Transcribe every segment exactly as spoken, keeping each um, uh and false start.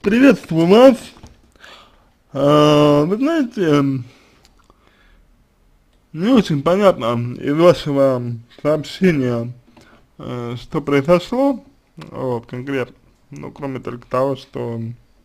Приветствую вас. А, Вы знаете, не очень понятно из вашего сообщения, э, что произошло, вот, конкретно, ну, кроме только того, что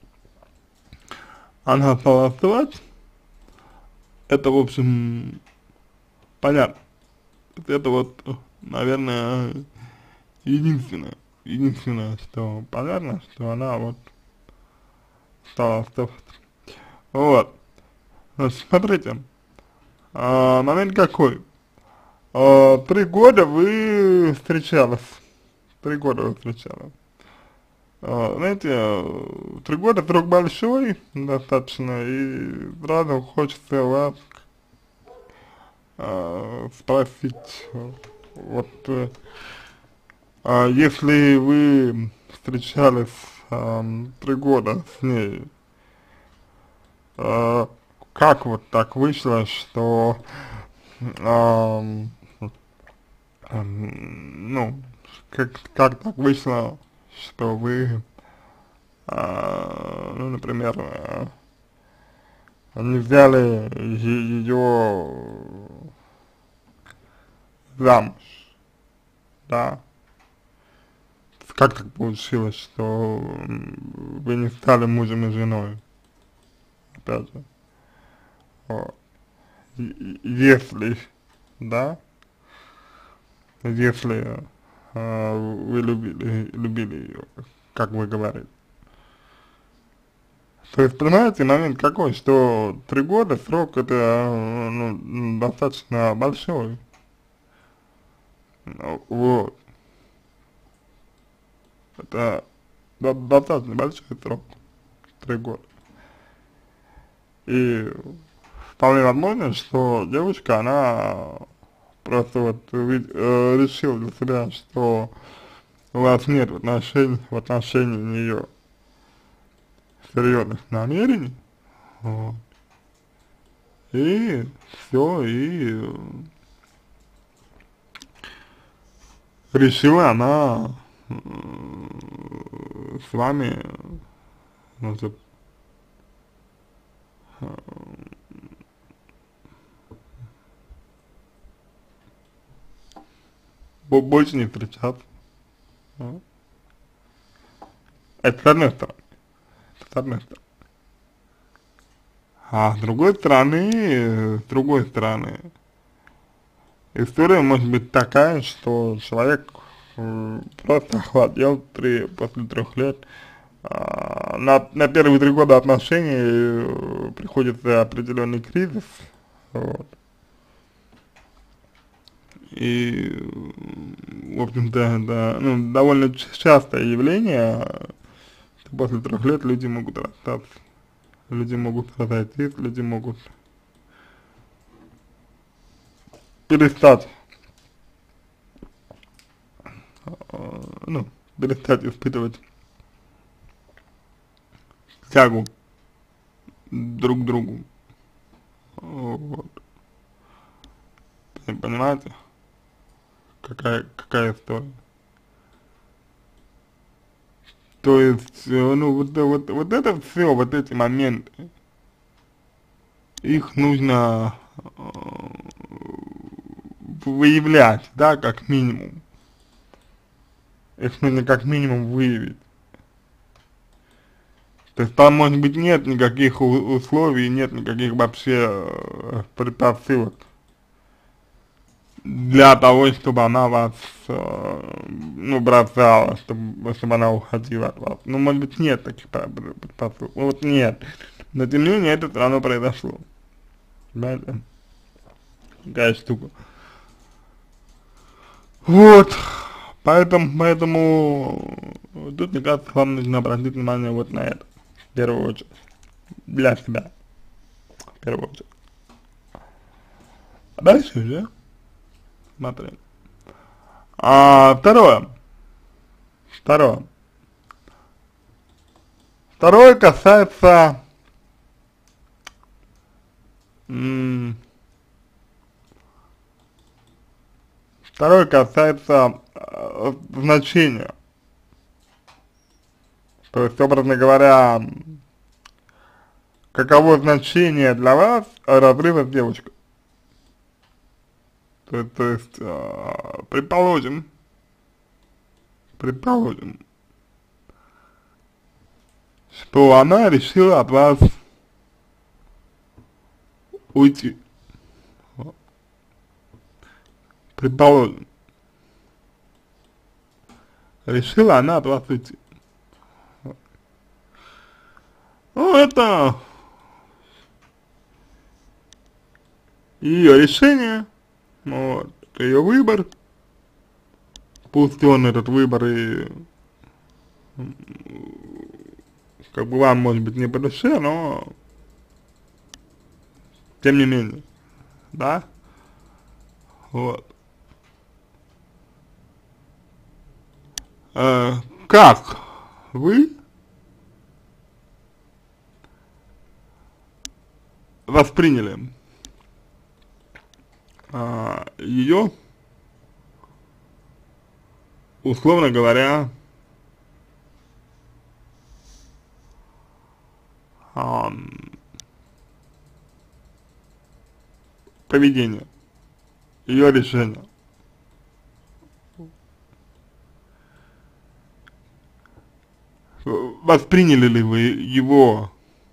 она стала остывать, это, в общем, понятно. Это вот, наверное, единственное, единственное, что понятно, что она вот стала остывать. Вот, значит, смотрите, а, момент какой. А, три года вы встречались. Три года вы встречались. А, знаете, э, три года срок большой достаточно, и сразу хочется вас а, спросить, э, вот, э, а если вы встречались ам, три года с ней, а, как вот так вышло, что, ам, ам, ну, как, как так вышло, что вы, а, ну, например, а, не взяли ее замуж, да? Как так получилось, что м, вы не стали мужем и женой, опять же, вот. И- и- Если, да, если а, вы любили, любили ее, как вы говорите. То есть, понимаете, момент какой, что три года срок это, э, ну, достаточно большой, ну, вот, это до- достаточно большой срок, три года. И вполне возможно, что девушка, она просто вот ви- э, решила для себя, что у вас нет в отношении, в отношении нее серьезных намерений, вот, и все, и э, решила она э, с вами, может, бо- больше не встречаться. Вот. Это с одной стороны, с одной стороны. А с другой стороны, э, с другой стороны, история может быть такая, что человек э, просто охладел при, после трех лет. А, на, на первые три года отношений э, приходится определенный кризис, вот. И, э, в общем-то, это, ну, довольно ч- частое явление, что после трех лет люди могут расстаться, люди могут разойтись, люди могут перестать, э, ну, перестать испытывать тягу друг к другу, вот. Понимаете, какая, какая история? То есть, э, ну, вот, э, вот, вот это все, вот эти моменты, их нужно э, выявлять, да, как минимум. Их нужно как минимум выявить. То есть там, может быть, нет никаких у- условий, нет никаких вообще э, предпосылок для того, чтобы она вас, э, ну, бросала, чтобы, чтобы она уходила от вас. Ну, может быть, нет таких пр- предпосылок. Ну, вот нет. Но тем не менее, это все равно произошло. Понимаете? Такая штука. Вот. Поэтому, поэтому тут, мне кажется, вам нужно обратить внимание вот на это. В первую очередь. Для себя. В первую очередь. А дальше уже смотрим. А, второе. Второе. Второе касается м, второе касается э, значения. То есть, образно говоря, каково значение для вас разрыва с девушкой? То, то есть, э, предположим, предположим, что она решила от вас уйти. Предположим, решила она от вас уйти. Ну, это ее решение, вот, ее выбор. Пусть он этот выбор и как бы вам может быть не по душе, но тем не менее, да, вот. Э, как вы восприняли э, ее, условно говоря, э, поведение, ее решение? Восприняли ли вы его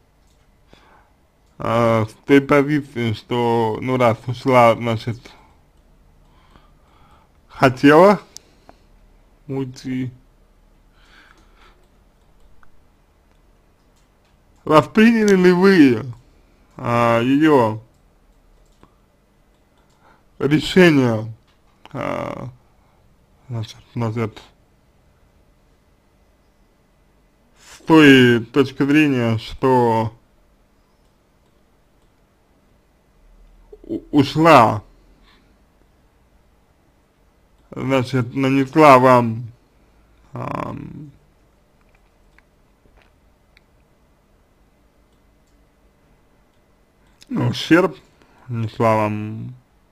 э, с той позиции, что, ну, раз ушла, значит, хотела уйти? Восприняли ли вы э, ее решение, э, значит, значит, с той точки зрения, что ушла, значит, нанесла вам э, ну, ущерб, нанесла вам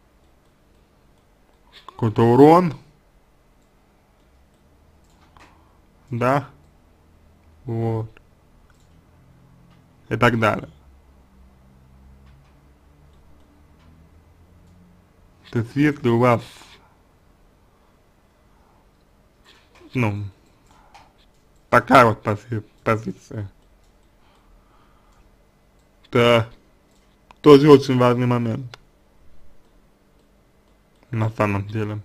какой-то урон, да, вот, и так далее. То есть, если у вас, ну, такая вот пози позиция, это тоже очень важный момент, на самом деле.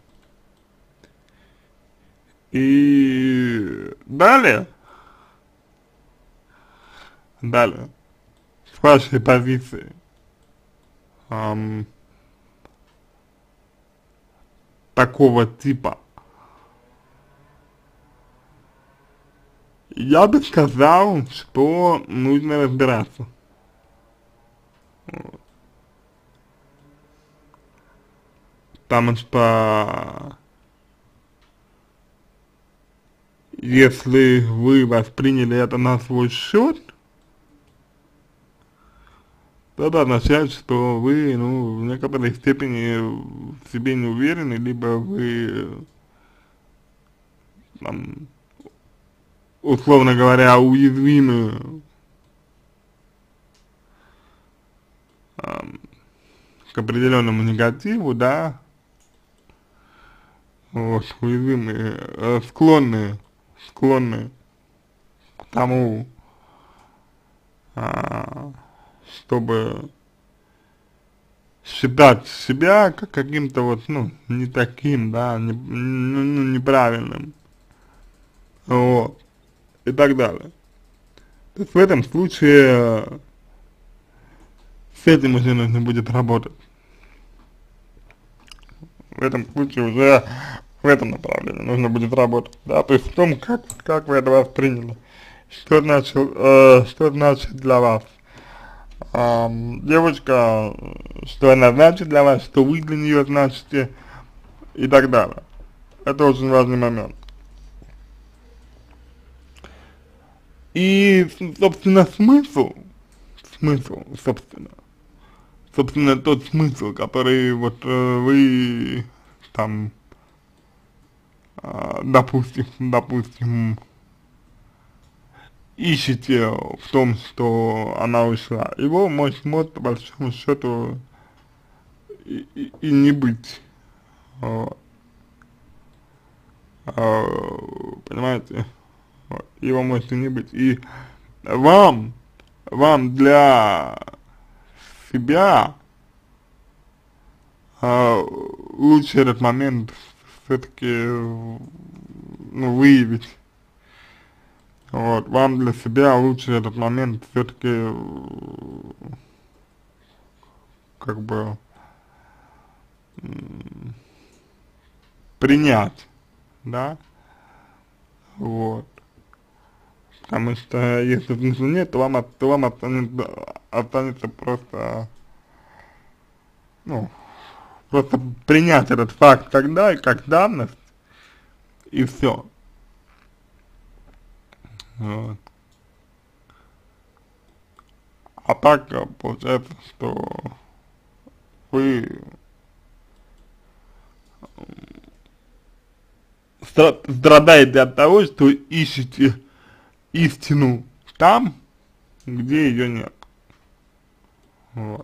И далее, далее, с вашей позиции, эм, такого типа, я бы сказал, что нужно разбираться. Вот. Потому что если вы восприняли это на свой счет, то это означает, что вы, ну, в некоторой степени в себе не уверены, либо вы, там, условно говоря, уязвимы э, к определенному негативу, да, вот, уязвимы, э, склонны, склонны к тому, э, чтобы считать себя как каким-то вот, ну, не таким, да, не, ну, ну, неправильным, вот, и так далее. То есть в этом случае с этим уже нужно будет работать. В этом случае уже в этом направлении нужно будет работать, да, то есть в том, как, как вы это восприняли, что значит, э, что значит для вас э, девочка, что она значит для вас, что вы для нее значите и так далее. Это очень важный момент. И, собственно, смысл, смысл, собственно, собственно, тот смысл, который вот э, вы там, э, допустим, допустим, ищете в том, что она ушла, его может, может по большому счету и, и, и не быть, вот. А, понимаете, вот. Его может и не быть, и вам, вам для себя а, лучше этот момент все-таки, ну, выявить. Вот, вам для себя лучше этот момент все-таки, как бы, принять, да, вот, потому что если смысла нет, то вам, от- то вам останется, останется просто, ну, просто принять этот факт тогда и как данность, и все. Вот. А так э, получается, что вы стра- страдаете от того, что ищете истину там, где ее нет. Вот.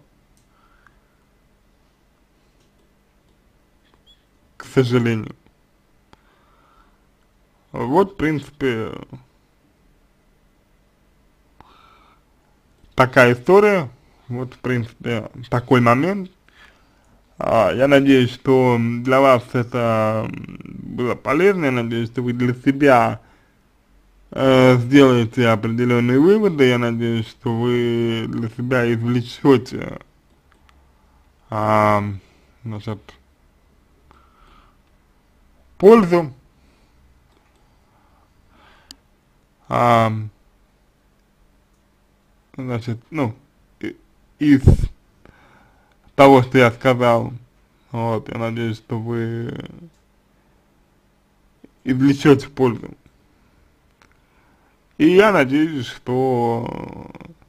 К сожалению. Вот, в принципе, такая история. Вот, в принципе, такой момент. А, я надеюсь, что для вас это было полезно. Я надеюсь, что вы для себя э, сделаете определенные выводы. Я надеюсь, что вы для себя извлечете а, значит, пользу а, значит, ну, и- из того, что я сказал. Вот, я надеюсь, что вы извлечете пользу. И я надеюсь, что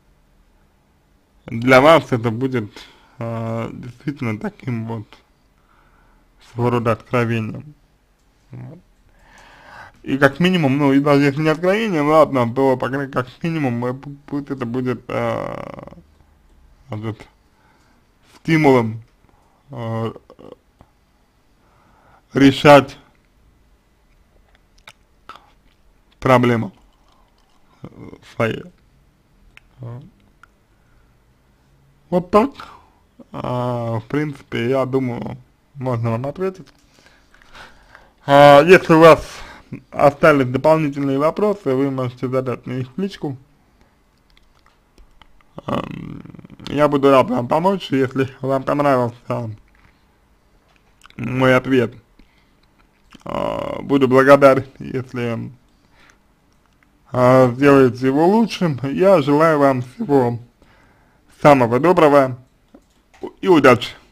для вас это будет а, действительно таким вот своего рода откровением. Вот. И как минимум, ну и даже если не откровением, ладно, то по крайней мере, как минимум э, пусть это будет а, вот, стимулом а, решать проблему свои. Вот, вот так, а, в принципе, я думаю, можно вам ответить. А, если у вас остались дополнительные вопросы, вы можете задать мне их в личку. Ам, Я буду рад вам помочь, если вам понравился мой ответ. А, Буду благодарен, если а, сделаете его лучшим. Я желаю вам всего самого доброго и удачи.